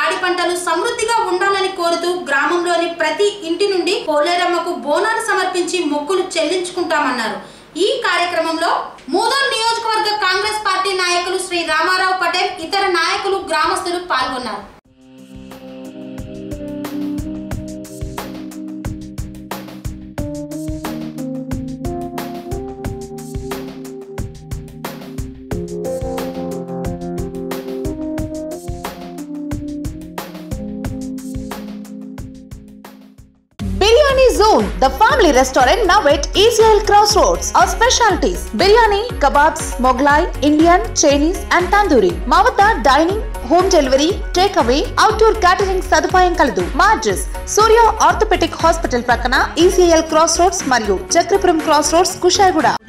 పాడి పంటలు సమృద్ధిగా ఉండాలని కోరుతూ గ్రామంలోని ప్రతి ఇంటి నుండి పోలేరమ్మకు బోనాలు సమర్పించి మొక్కులు చెల్లించుకుంటామన్నారు। ఈ కార్యక్రమంలో మూదోల్ నియోజకవర్గ కాంగ్రెస్ పార్టీ నాయకులు శ్రీ రామారావు పటేల్, ఇతర నాయకులు, గ్రామస్తులు పాల్గొన్నారు। Biryani Zone, the family restaurant now at ECL Crossroads. Our specialties: biryani, kebabs, Mughlai, Indian, Chinese and Tandoori. మా వద్ద dining, home delivery, takeaway, outdoor catering సదుపాయం కలదు। మా అడ్రస్ సూర్య ఆర్థోపెడిక్ హాస్పిటల్ ప్రక్కన ECL Crossroads మరియు చక్రపురం Crossroads, కుషాయిగూడ।